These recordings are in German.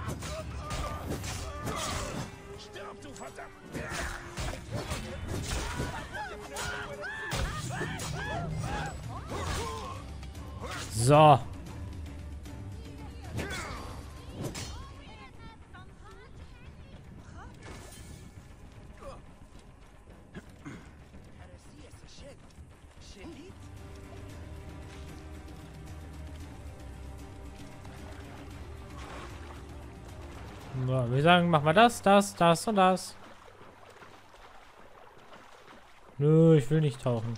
Stirb, du verdammt! So. So, wir sagen, machen wir das, das, das und das. Nö, ich will nicht tauchen.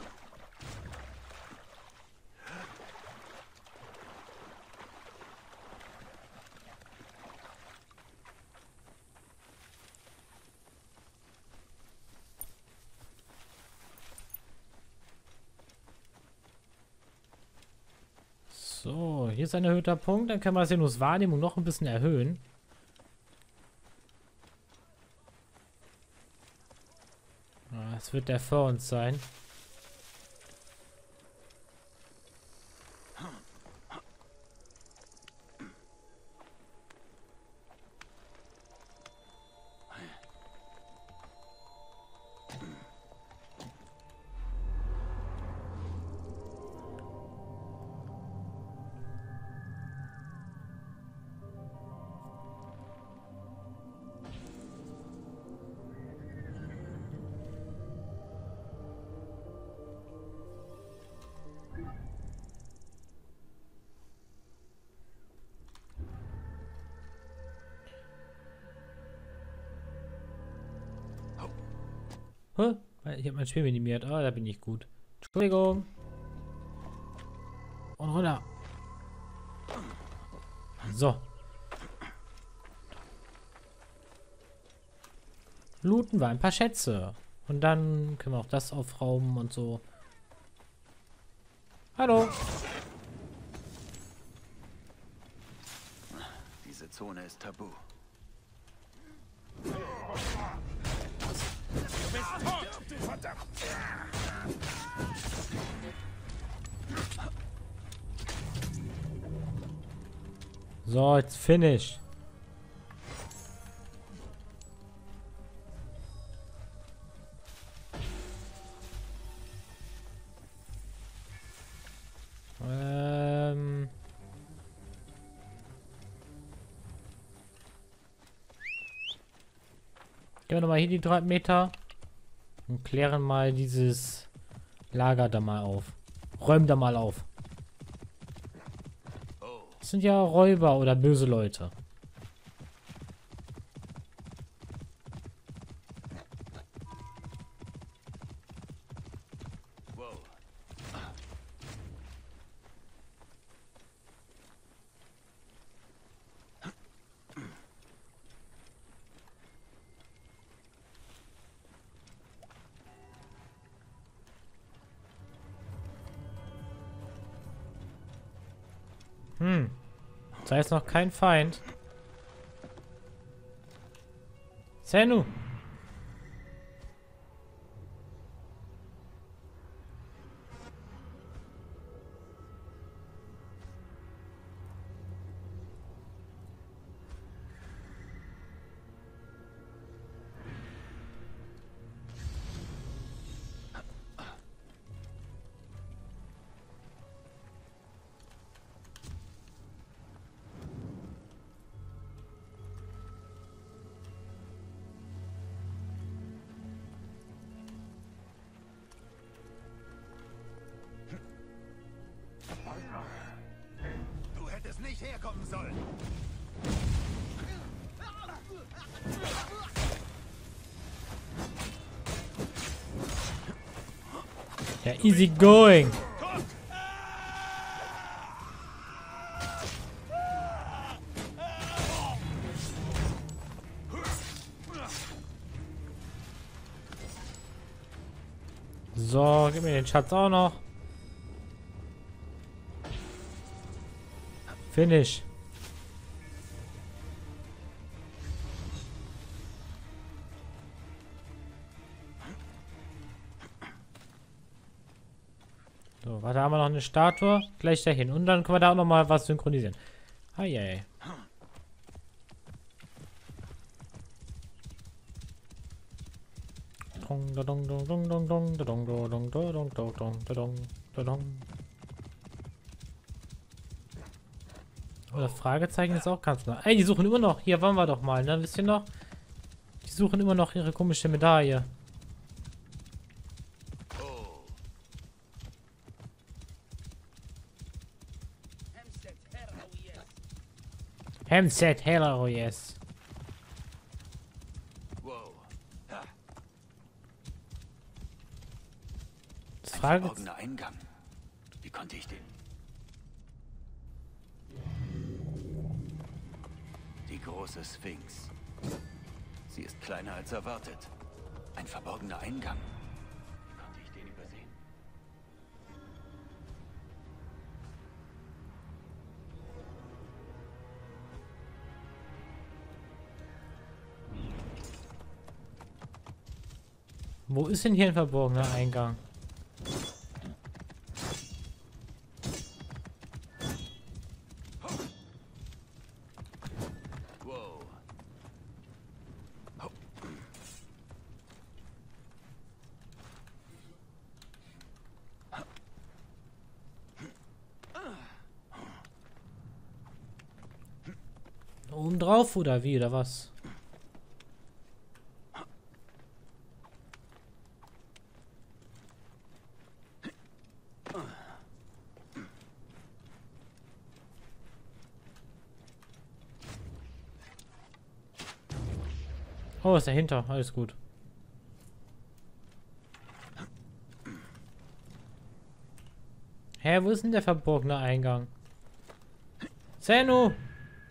So, hier ist ein erhöhter Punkt. Dann können wir Sinuswahrnehmung noch ein bisschen erhöhen. Das wird der vor uns sein. Hä? Ich habe mein Spiel minimiert. Ah, da bin ich gut. Entschuldigung. Und runter. So. Looten wir ein paar Schätze. Und dann können wir auch das aufrauben und so. Hallo. Diese Zone ist tabu. Du verdammt! So, jetzt finish. Gehen wir nochmal hier die 3 Meter und klären mal dieses Lager da mal auf. Räumen da mal auf. Das sind ja Räuber oder böse Leute. Wow. Da ist noch kein Feind. Zenu. Du hättest nicht herkommen sollen. Ja, easy going. So, gib mir den Schatz auch noch. Finish. So, warte, haben wir noch eine Statue? Gleich dahin. Und dann können wir da auch noch mal was synchronisieren. Ah, yeah. Oder Fragezeichen ist auch ganz nah. Ey, die suchen immer noch. Hier waren wir doch mal, ne? Wisst ihr noch? Die suchen immer noch ihre komische Medaille. Hemset, hello, yes. Wow. Ha, Das ein Frage. verborgener Eingang. Wie konnte ich den? Die große Sphinx. Sie ist kleiner als erwartet. Ein verborgener Eingang. Wie konnte ich den übersehen? Wo ist denn hier ein verborgener Eingang? Wow. Oben drauf oder wie, oder was? Oh, ist dahinter. Alles gut. Hä, wo ist denn der verborgene Eingang? Zeno!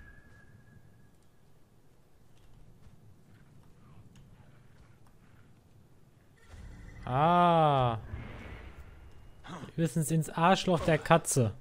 Ah. Höchstens ins Arschloch der Katze.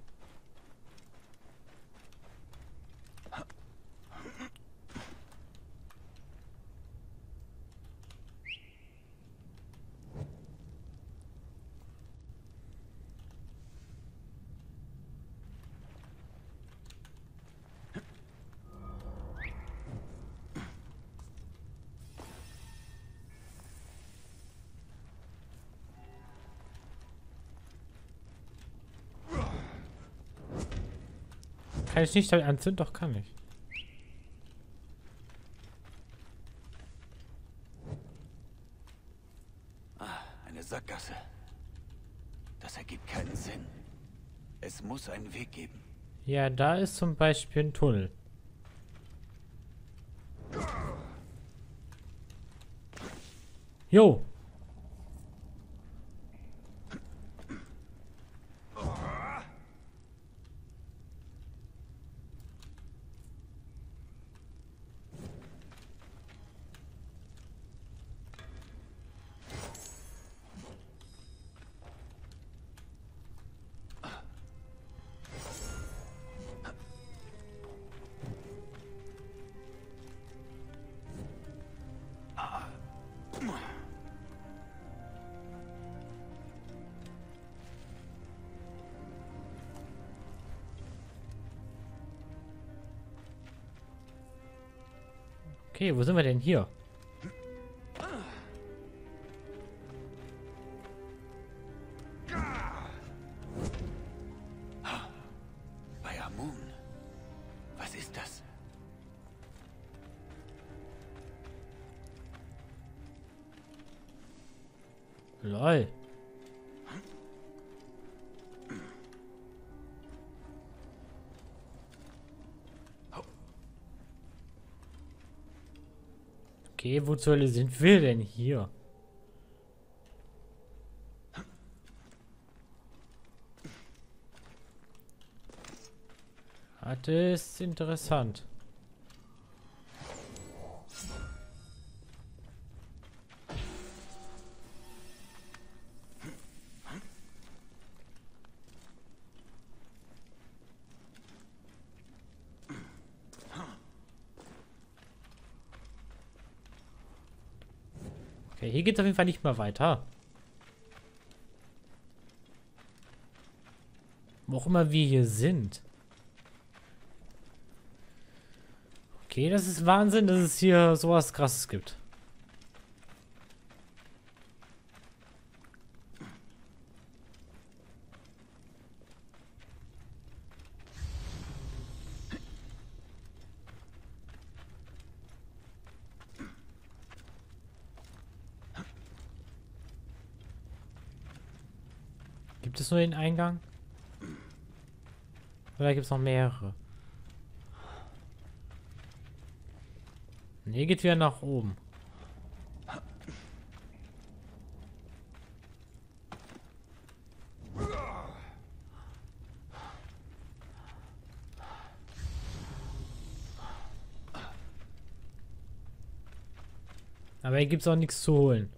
Kann ich nicht damit anzünden? Doch, kann ich. Eine Sackgasse. Das ergibt keinen Sinn. Es muss einen Weg geben. Ja, da ist zum Beispiel ein Tunnel. Jo. Okay, wo sind wir denn hier? Bei Amun. Was ist das? Lol. Okay, wo zur Hölle sind wir denn hier? Das ist interessant. Okay, hier geht es auf jeden Fall nicht mehr weiter. Wo auch immer wir hier sind. Okay, das ist Wahnsinn, dass es hier sowas Krasses gibt. Gibt es nur den Eingang? Oder gibt es noch mehrere? Ne, geht wieder nach oben. Aber hier gibt es auch nichts zu holen.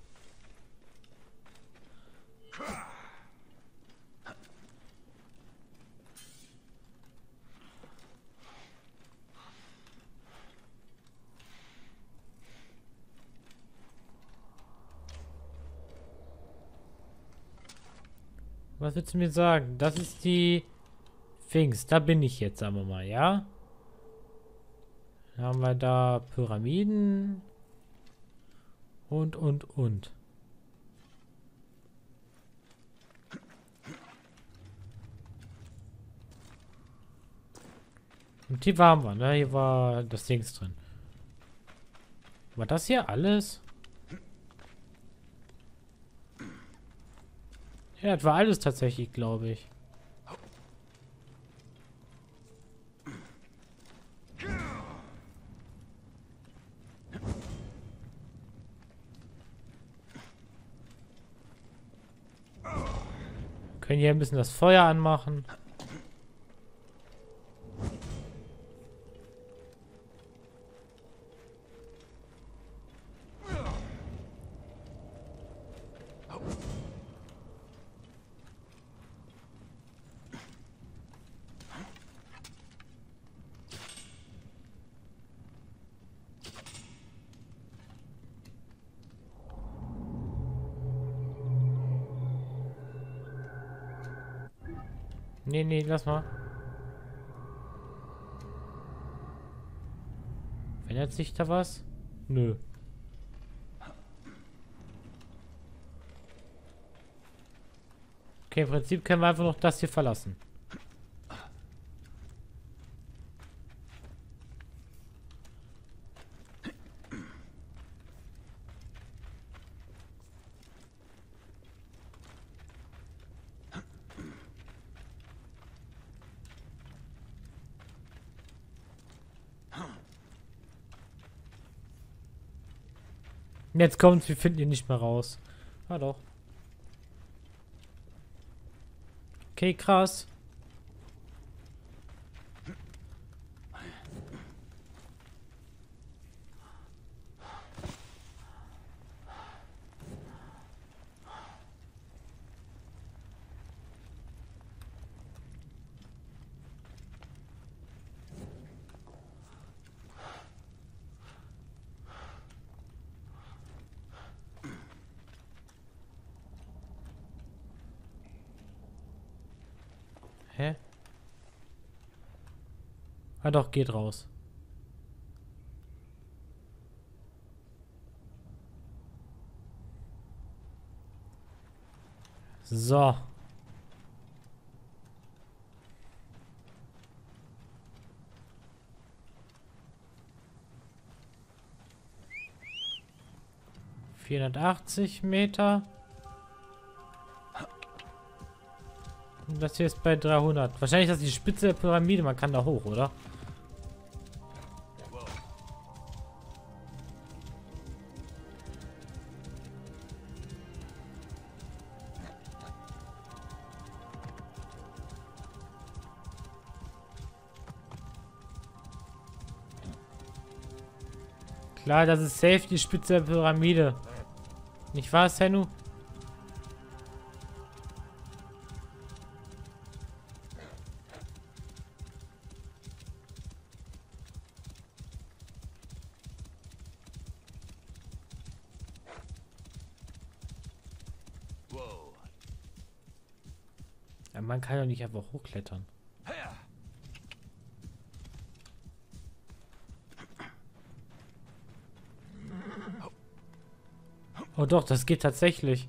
Was willst du mir sagen? Das ist die Pfingst. Da bin ich jetzt, sagen wir mal, ja? Dann haben wir da Pyramiden. Und. Und hier waren wir, ne? Hier war das Dings drin. War das hier alles? Ja, das war alles tatsächlich, glaube ich. Können hier ein bisschen das Feuer anmachen. Nee, nee, lass mal. Verändert sich da was? Nö. Okay, im Prinzip können wir einfach noch das hier verlassen. Jetzt kommt's, wir finden ihn nicht mehr raus. Ah doch. Okay, krass. Hä? Ah doch, geht raus. So. $480. Und das hier ist bei 300. Wahrscheinlich ist das die Spitze der Pyramide. Man kann da hoch, oder? Klar, das ist safe die Spitze der Pyramide. Nicht wahr, Sennu? Wow. Ja, man kann ja nicht einfach hochklettern. Oh doch, das geht tatsächlich.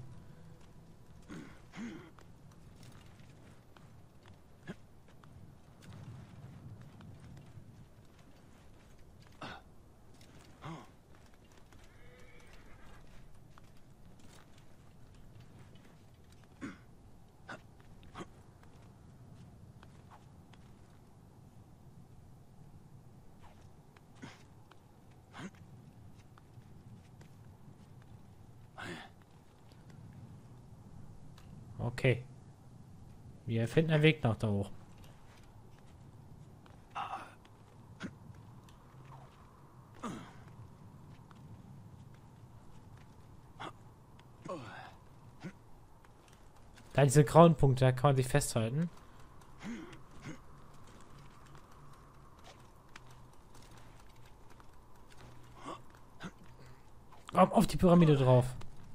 Okay. Wir finden einen Weg nach da hoch. Da diese grauen Punkte, da kann man sich festhalten. Auf die Pyramide drauf.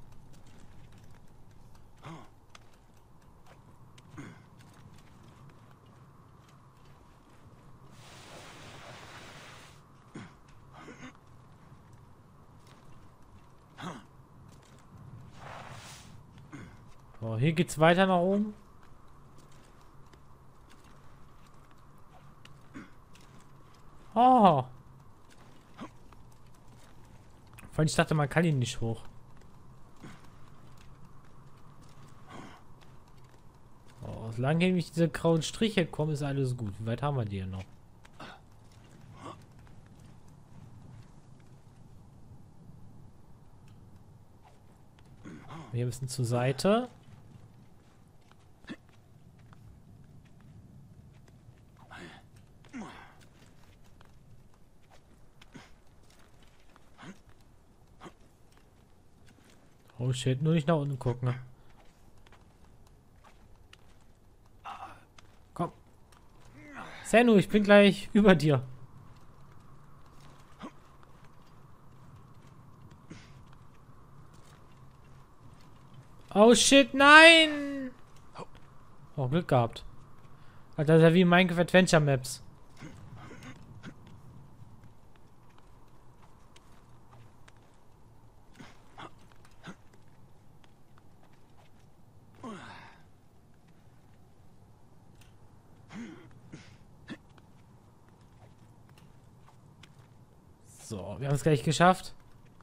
So, hier geht's weiter nach oben. Oh. Vorhin ich dachte, man kann ihn nicht hoch. Oh, solange nämlich diese grauen Striche kommen, ist alles gut. Wie weit haben wir die denn noch? Hier ein bisschen zur Seite. Oh shit, nur nicht nach unten gucken. Komm. Senu, ich bin gleich über dir. Oh shit, nein! Oh, Glück gehabt. Alter, das ist ja wie Minecraft Adventure Maps. So, wir haben es gleich geschafft.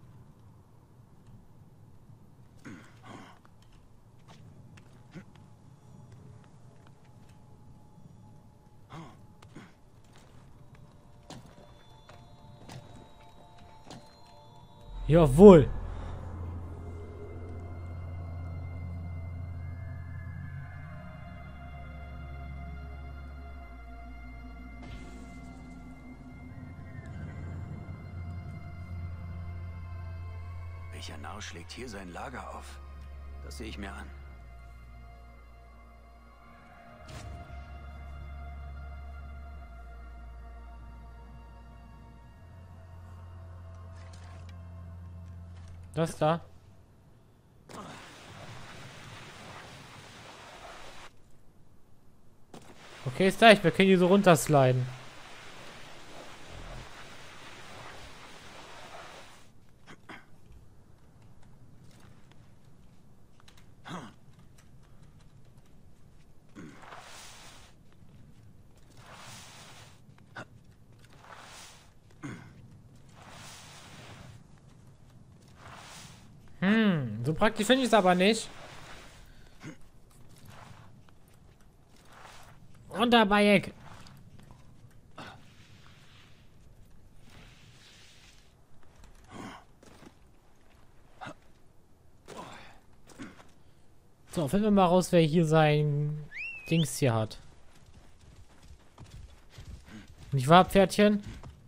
Jawohl. Welcher Narr schlägt hier sein Lager auf? Das sehe ich mir an. Das da. Okay, ist gleich. Wir können hier so runtersliden. So praktisch finde ich es aber nicht. Und dabei Eck. So, finden wir mal raus, wer hier sein Dings hier hat. Nicht wahr, Pferdchen?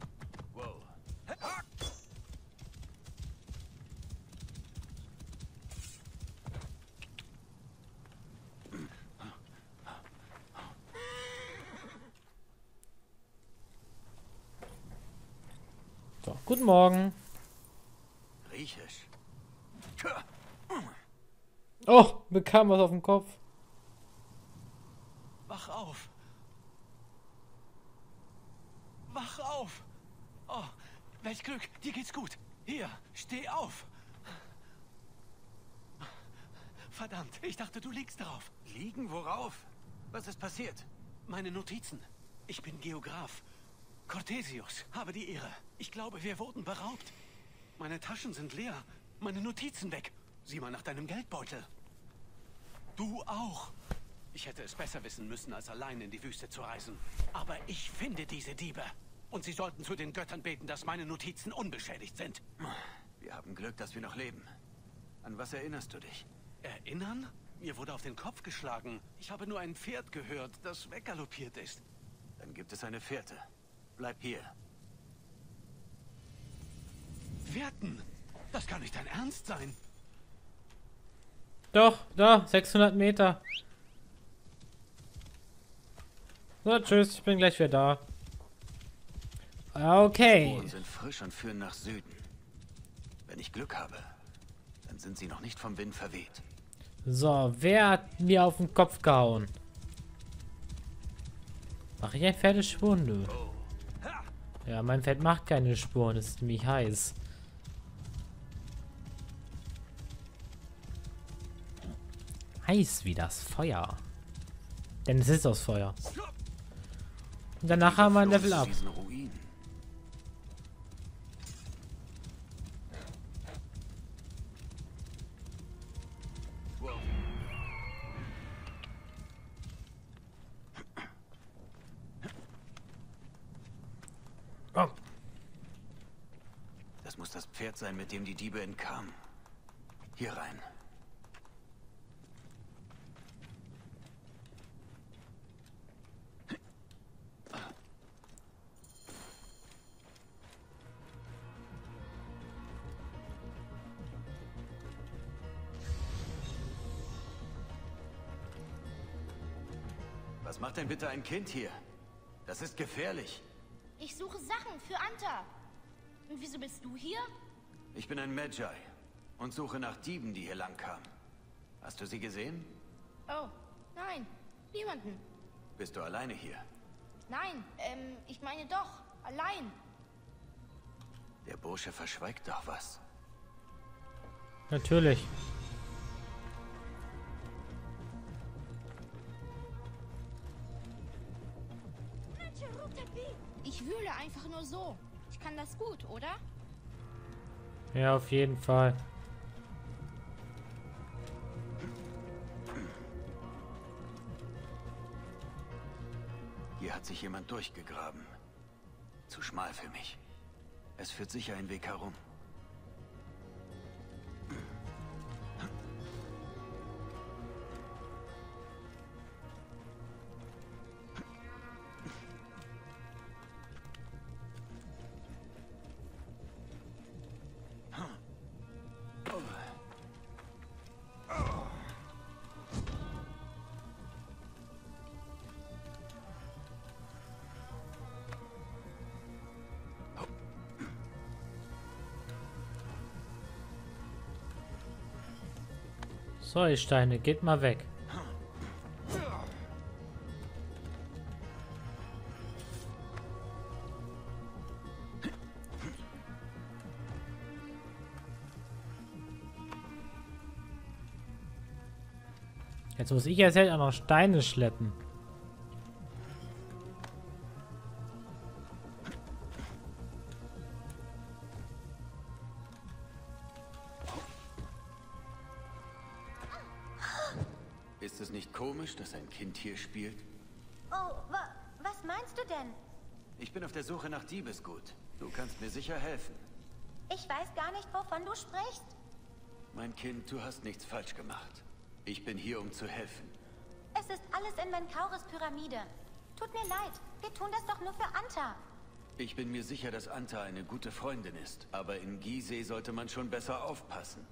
So, guten Morgen. Griechisch. Oh, bekam was auf den Kopf. Wach auf. Wach auf. Oh, welch Glück. Dir geht's gut. Hier, steh auf. Verdammt, ich dachte, du liegst drauf. Liegen? Worauf? Was ist passiert? Meine Notizen. Ich bin Geograf. Cortesius, habe die Ehre. Ich glaube, wir wurden beraubt. Meine Taschen sind leer. Meine Notizen weg. Sieh mal nach deinem Geldbeutel. Du auch. Ich hätte es besser wissen müssen, als allein in die Wüste zu reisen. Aber ich finde diese Diebe. Und sie sollten zu den Göttern beten, dass meine Notizen unbeschädigt sind. Wir haben Glück, dass wir noch leben. An was erinnerst du dich? Erinnern? Mir wurde auf den Kopf geschlagen. Ich habe nur ein Pferd gehört, das weggaloppiert ist. Dann gibt es eine Fährte. Bleib hier. Fährten? Das kann nicht dein Ernst sein. Doch, da, 600 Meter. So, tschüss, ich bin gleich wieder da. Okay. Spuren sind frisch und führen nach Süden. Wenn ich Glück habe, dann sind sie noch nicht vom Wind verweht. So, wer hat mir auf den Kopf gehauen? Mache ich ein Pferdespuren? Nö. Ja, mein Pferd macht keine Spuren, es ist ziemlich heiß. Heiß wie das Feuer. Denn es ist aus Feuer. Und danach haben wir ein Level Up. Oh. Das muss das Pferd sein, mit dem die Diebe entkamen. Hier rein. Was macht denn bitte ein Kind hier? Das ist gefährlich. Ich suche Sachen für Anta. Und wieso bist du hier? Ich bin ein Magi und suche nach Dieben, die hier lang kamen. Hast du sie gesehen? Oh, nein, niemanden. Bist du alleine hier? Nein, ich meine doch, allein. Der Bursche verschweigt doch was. Natürlich. Ich wühle einfach nur so. Ich kann das gut, oder? Ja, auf jeden Fall. Hier hat sich jemand durchgegraben. Zu schmal für mich. Es führt sicher ein Weg herum. So, ihr Steine, geht mal weg. Jetzt muss ich jetzt halt auch noch Steine schleppen. Ist es nicht komisch, dass ein Kind hier spielt? Oh, was meinst du denn? Ich bin auf der Suche nach Diebesgut. Du kannst mir sicher helfen. Ich weiß gar nicht, wovon du sprichst. Mein Kind, du hast nichts falsch gemacht. Ich bin hier, um zu helfen. Es ist alles in Menkauris Pyramide. Tut mir leid, wir tun das doch nur für Anta. Ich bin mir sicher, dass Anta eine gute Freundin ist. Aber in Gizeh sollte man schon besser aufpassen.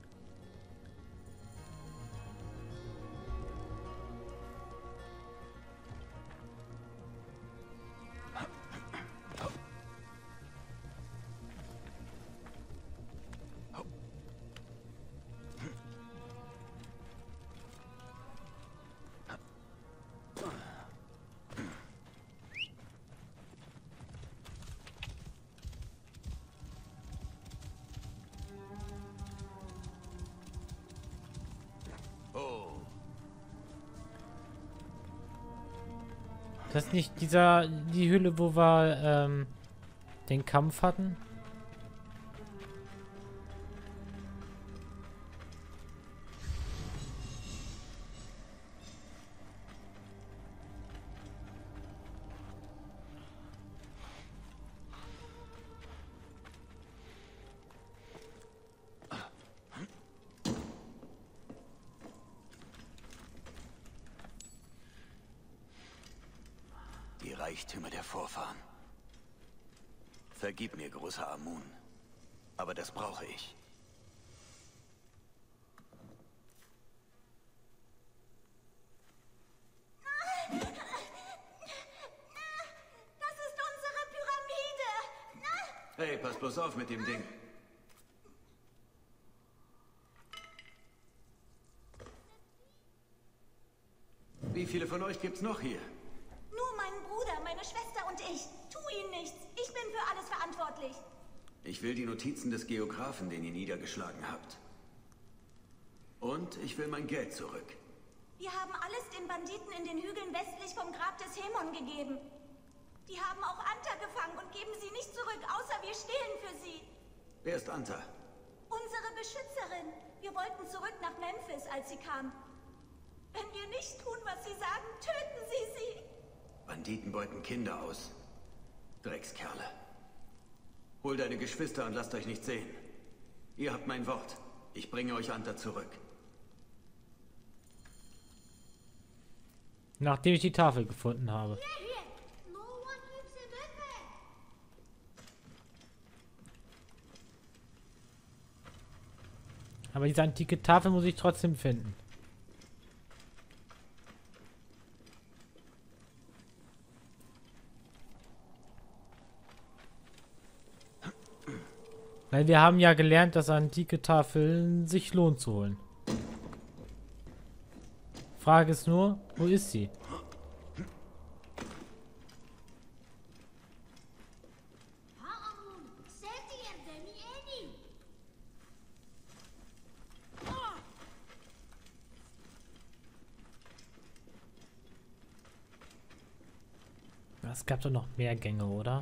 Das ist nicht die Höhle, wo wir den Kampf hatten? Reichtümer der Vorfahren. Vergib mir, großer Amun. Aber das brauche ich. Das ist unsere Pyramide. Hey, pass bloß auf mit dem Ding. Wie viele von euch gibt's noch hier? Nur mein Bruder, meine Schwester und ich. Tu ihnen nichts. Ich bin für alles verantwortlich. Ich will die Notizen des Geographen, den ihr niedergeschlagen habt. Und ich will mein Geld zurück. Wir haben alles den Banditen in den Hügeln westlich vom Grab des Hemon gegeben. Die haben auch Anta gefangen und geben sie nicht zurück, außer wir stehlen für sie. Wer ist Anta? Unsere Beschützerin. Wir wollten zurück nach Memphis, als sie kam. Wenn wir nicht tun, was sie sagen, töten sie sie. Banditen beuten Kinder aus. Dreckskerle. Hol deine Geschwister und lasst euch nicht sehen. Ihr habt mein Wort. Ich bringe euch Anta zurück. Nachdem ich die Tafel gefunden habe. Aber diese antike Tafel muss ich trotzdem finden. Weil wir haben ja gelernt, dass antike Tafeln sich lohnt zu holen. Frage ist nur, wo ist sie? Es gab doch noch mehr Gänge, oder?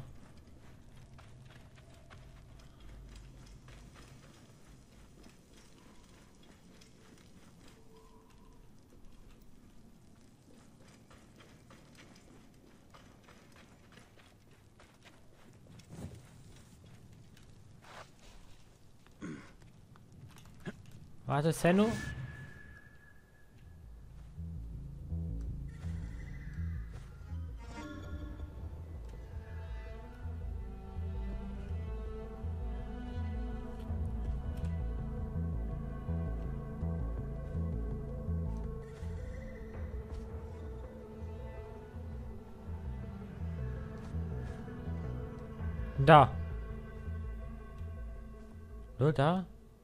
Warte, Senno. Da. Nur da?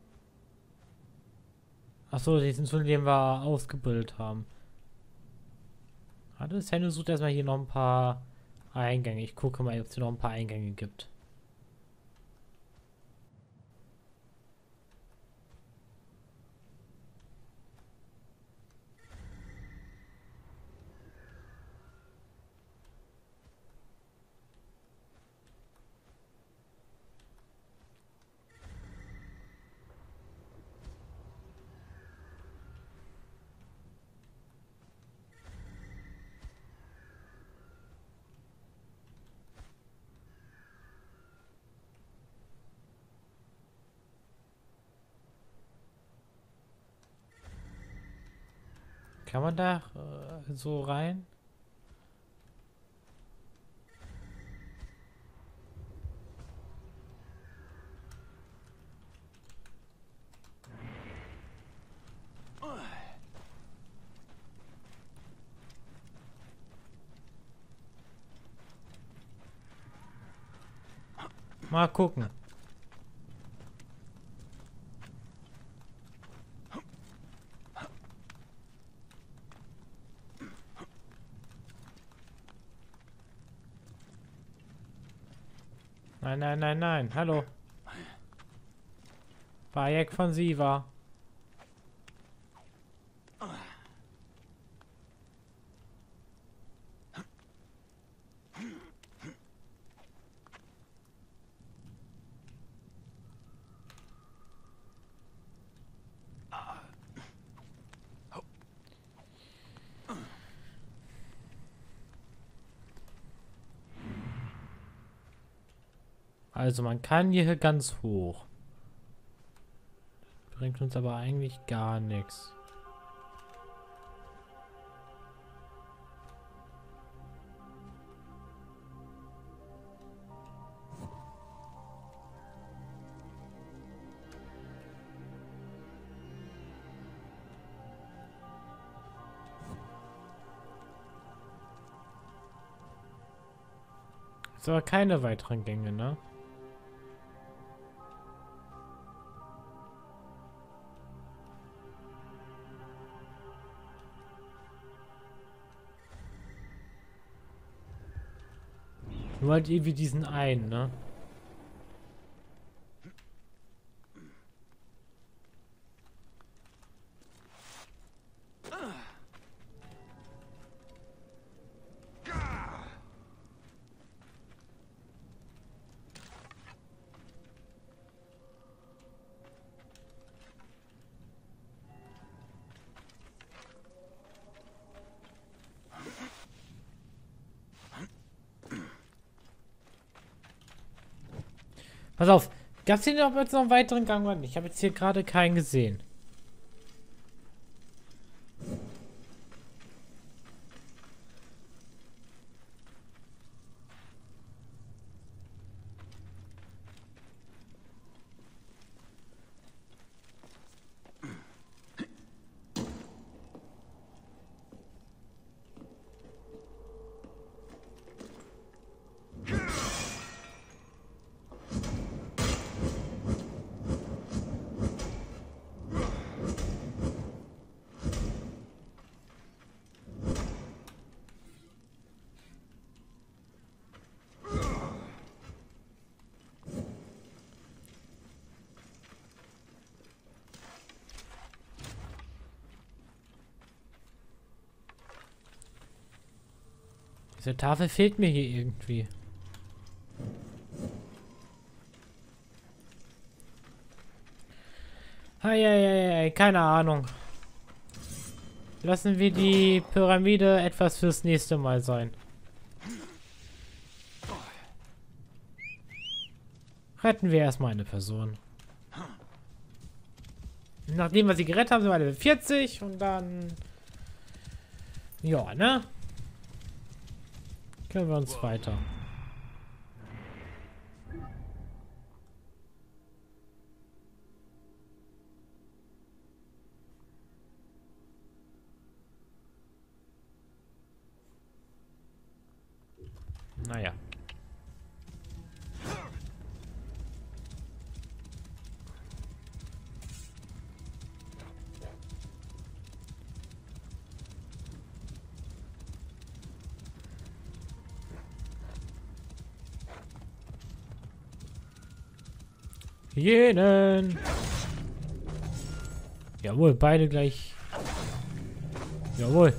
Achso, diesen Tunnel, den wir ausgebildet haben. Warte, Senno sucht erstmal hier noch ein paar Eingänge. Ich gucke mal, ob es hier noch ein paar Eingänge gibt. Kann man da so rein? Mal gucken. Nein, nein, nein, nein. Hallo. Bayek von Siva. Also man kann hier ganz hoch. Bringt uns aber eigentlich gar nichts. Ist aber keine weiteren Gänge, ne? Nur halt irgendwie diesen einen, ne? Pass auf, gab es hier noch jetzt noch einen weiteren Gang oder nicht? Ich habe jetzt hier gerade keinen gesehen. Diese Tafel fehlt mir hier irgendwie. Eieiei, keine Ahnung. Lassen wir die Pyramide etwas fürs nächste Mal sein. Retten wir erstmal eine Person. Nachdem wir sie gerettet haben, sind wir Level 40 und dann... Ja, ne? Können wir uns weiter. Naja. Jenen. Jawohl, beide gleich. Jawohl.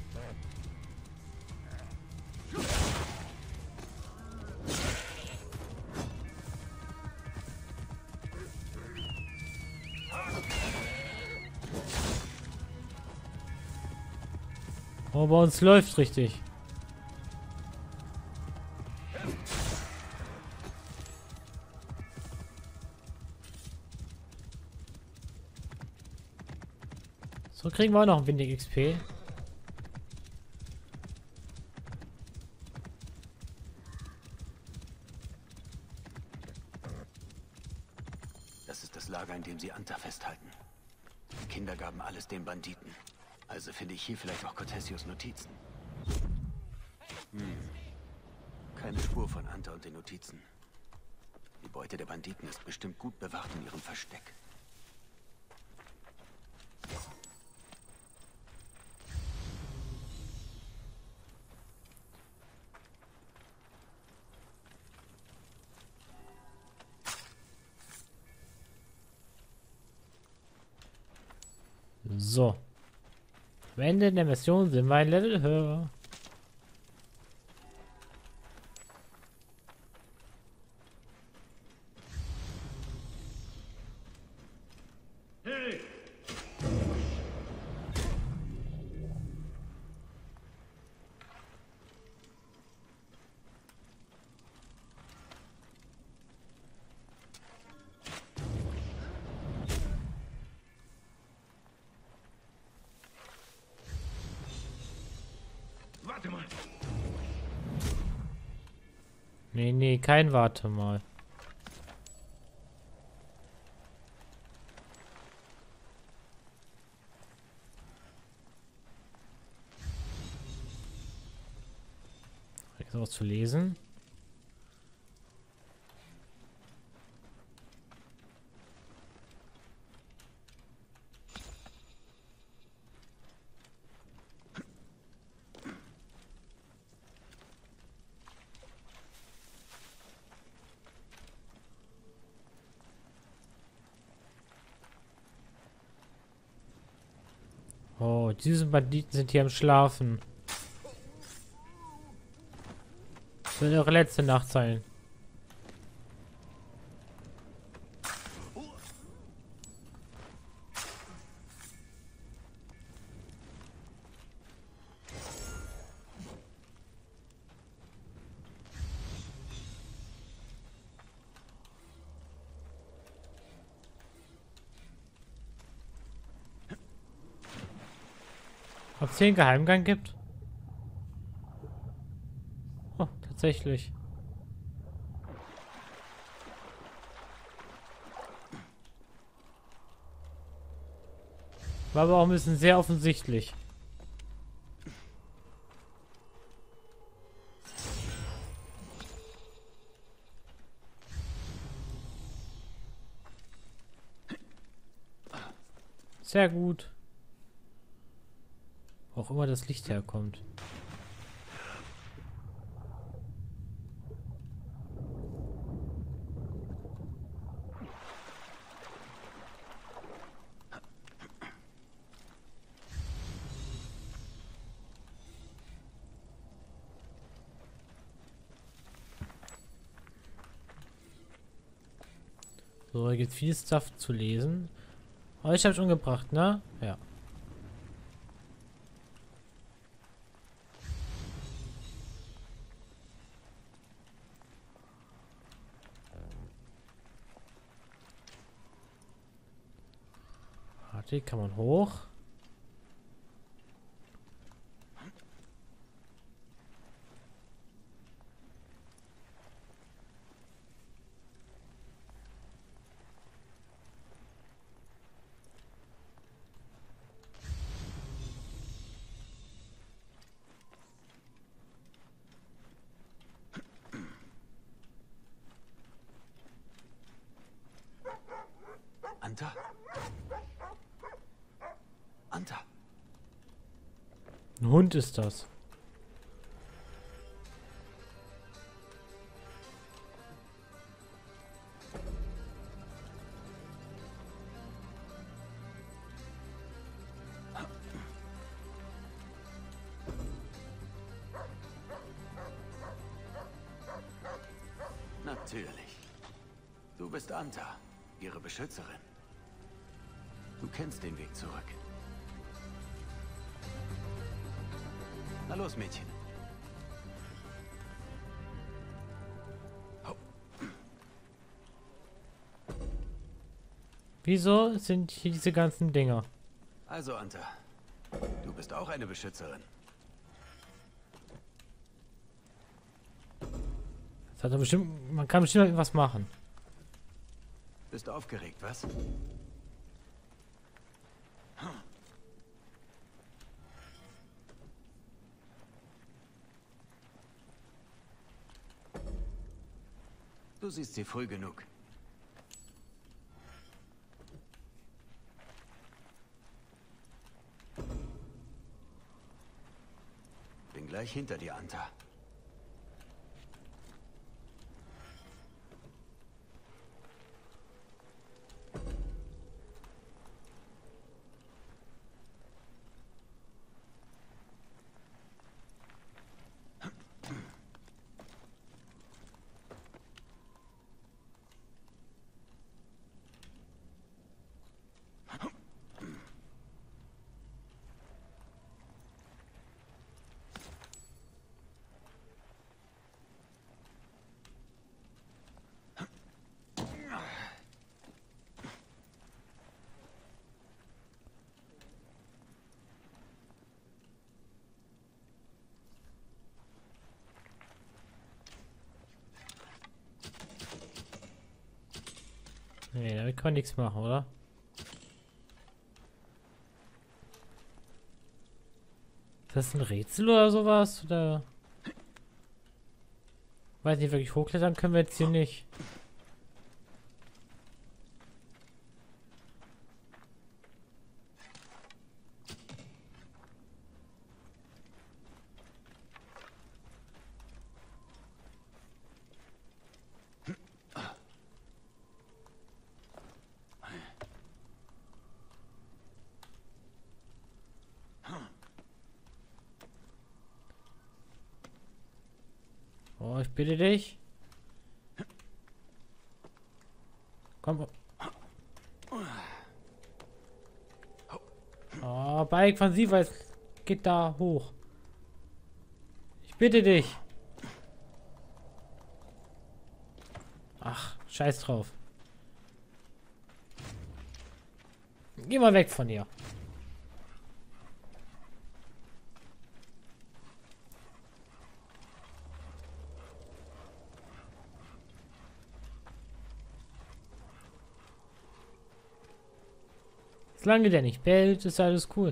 Oh, bei uns läuft richtig. So kriegen wir auch noch ein wenig XP. Das ist das Lager, in dem sie Anta festhalten. Die Kinder gaben alles den Banditen. Also finde ich hier vielleicht auch Cortesius Notizen. Keine Spur von Anta und den Notizen. Die Beute der Banditen ist bestimmt gut bewacht in ihrem Versteck. So. Am Ende der Mission sind wir ein Level höher. Warte mal. Nee, nee, kein Warte mal. Ist was zu lesen? Oh, diese Banditen sind hier am Schlafen. Das wird eure letzte Nacht sein. Ob es hier einen Geheimgang gibt? Oh, tatsächlich. War aber auch ein bisschen sehr offensichtlich. Sehr gut. Wo auch immer das Licht herkommt. So, hier gibt viel Stuff zu lesen. Aber ich habe schon gebracht, ne? Ja. Warte, kann man hoch? Anta? Anta? Ein Hund ist das. Natürlich. Du bist Anta, ihre Beschützerin. Du kennst den Weg zurück. Na los, Mädchen. Wieso sind hier diese ganzen Dinger? Also, Anta, du bist auch eine Beschützerin. Das hat er bestimmt, man kann bestimmt irgendwas machen. Bist aufgeregt, was? Du siehst sie früh genug. Bin gleich hinter dir, Anta. Nee, damit kann man nichts machen, oder? Ist das ein Rätsel oder sowas? Oder? Weiß nicht, wirklich hochklettern können wir jetzt hier nicht. bitte dich. Komm. Oh, Bike von sie weiß. Geht da hoch. Ich bitte dich. Ach, scheiß drauf. Geh mal weg von ihr. Solange der nicht bellt, ist alles cool.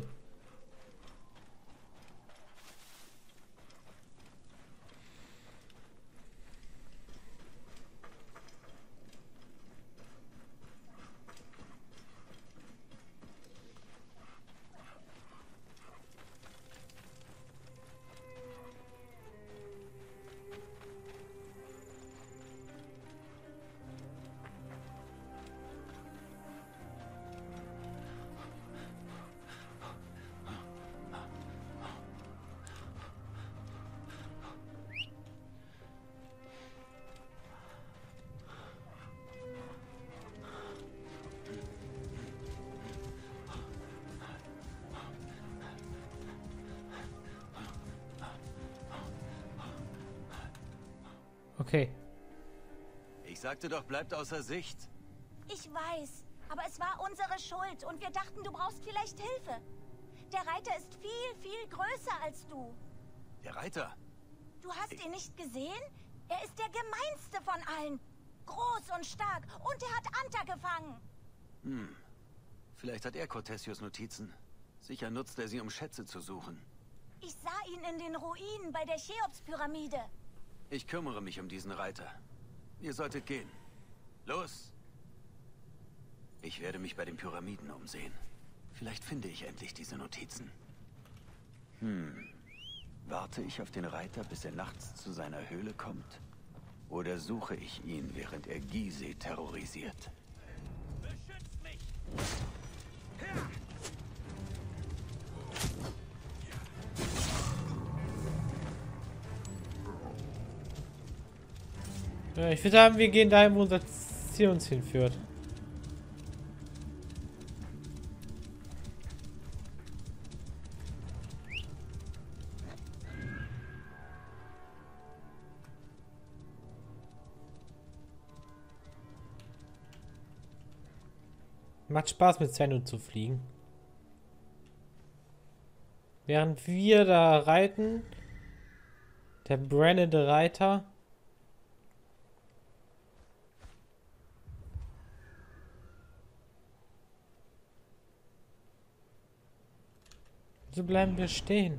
Okay. Ich sagte doch, bleibt außer Sicht. Ich weiß, aber es war unsere Schuld und wir dachten, du brauchst vielleicht Hilfe. Der Reiter ist viel, viel größer als du. Der Reiter? Du hast ihn nicht gesehen? Er ist der gemeinste von allen. Groß und stark und er hat Anta gefangen. Vielleicht hat er Cortesius Notizen. Sicher nutzt er sie, um Schätze zu suchen. Ich sah ihn in den Ruinen bei der Cheops-Pyramide. Ich kümmere mich um diesen Reiter. Ihr solltet gehen. Los! Ich werde mich bei den Pyramiden umsehen. Vielleicht finde ich endlich diese Notizen. Warte ich auf den Reiter, bis er nachts zu seiner Höhle kommt? Oder suche ich ihn, während er Gizeh terrorisiert? Beschützt mich! Ja, ich würde sagen, wir gehen dahin, wo unser Ziel uns hinführt. Macht Spaß, mit Zeno zu fliegen. Während wir da reiten, der brennende Reiter. So bleiben wir stehen.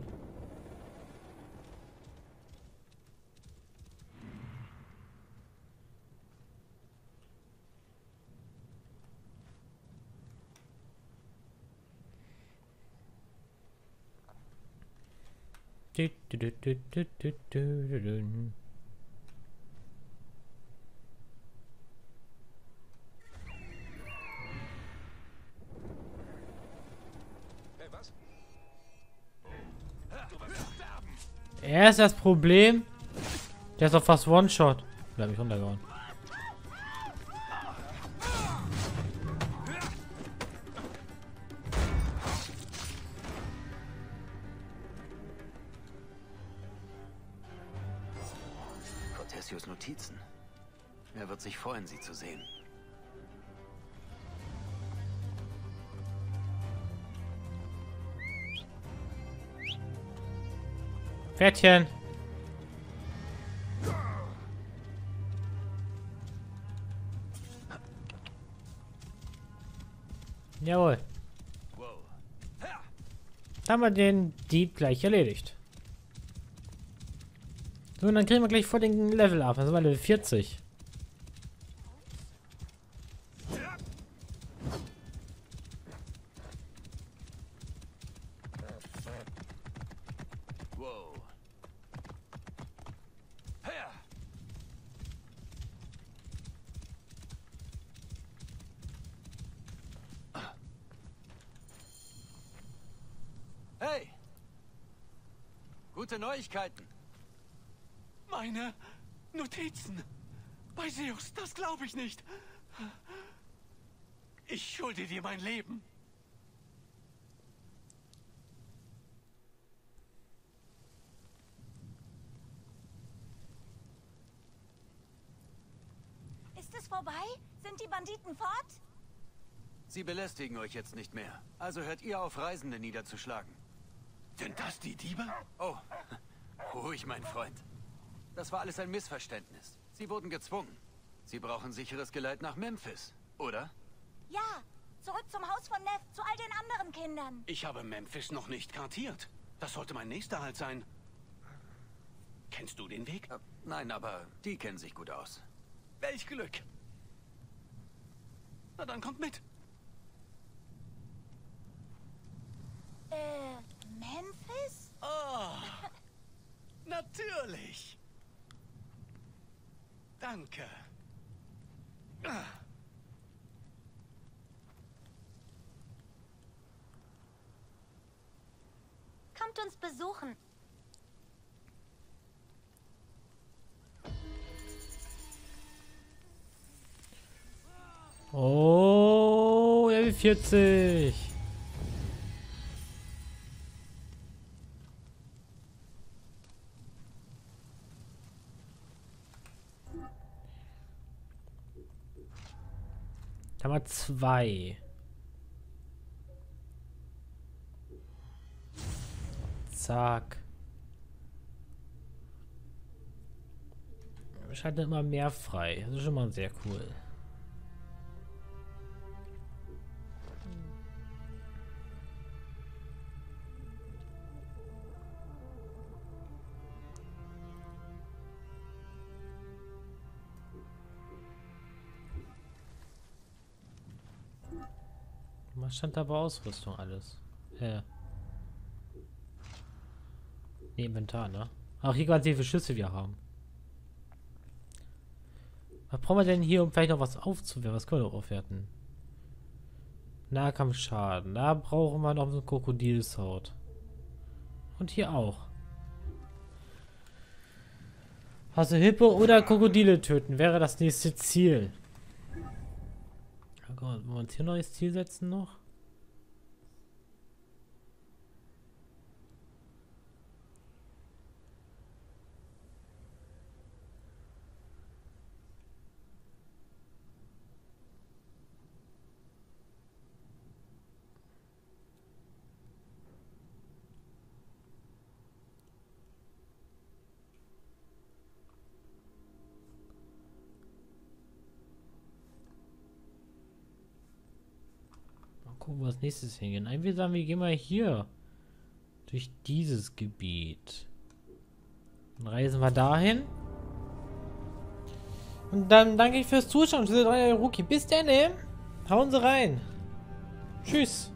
Er ist das Problem. Der ist doch fast One-Shot. Da hab ich runtergehauen. Cortesius Notizen. Er wird sich freuen, sie zu sehen. Pferdchen. Jawohl. Dann haben wir den Dieb gleich erledigt. So, und dann kriegen wir gleich vor den Level ab. Das war Level 40. Wow. Hey! Gute Neuigkeiten! Notizen. Bei Zeus, das glaube ich nicht. Ich schulde dir mein Leben. Ist es vorbei? Sind die Banditen fort? Sie belästigen euch jetzt nicht mehr. Also hört ihr auf, Reisende niederzuschlagen. Sind das die Diebe? Oh, ruhig, mein Freund. Das war alles ein Missverständnis. Sie wurden gezwungen. Sie brauchen sicheres Geleit nach Memphis, oder? Ja, zurück zum Haus von Neff, zu all den anderen Kindern. Ich habe Memphis noch nicht kartiert. Das sollte mein nächster Halt sein. Kennst du den Weg? Nein, aber die kennen sich gut aus. Welch Glück. Na dann kommt mit. Memphis? Oh, natürlich. Danke. Kommt uns besuchen. Oh, Level 40. Da haben wir 2. Zack. Wir schalten immer mehr frei. Das ist schon mal sehr cool. Was stand da bei Ausrüstung alles? Nee, Inventar, ne? Ach, hier ganz viele Schüsse wir haben. Was brauchen wir denn hier, um vielleicht noch was aufzuwerten? Was können wir noch aufwerten? Nahkampfschaden. Da brauchen wir noch so eine Krokodilshaut. Und hier auch. Also Hippo oder Krokodile töten wäre das nächste Ziel. Oh Gott, wollen wir uns hier ein neues Ziel setzen noch? Gucken, wo als nächstes hingehen. Eigentlich sagen wir, gehen mal hier durch dieses Gebiet. Dann reisen wir dahin. Und dann danke ich fürs Zuschauen. Rookie. Bis dann, ne? Hauen Sie rein. Tschüss.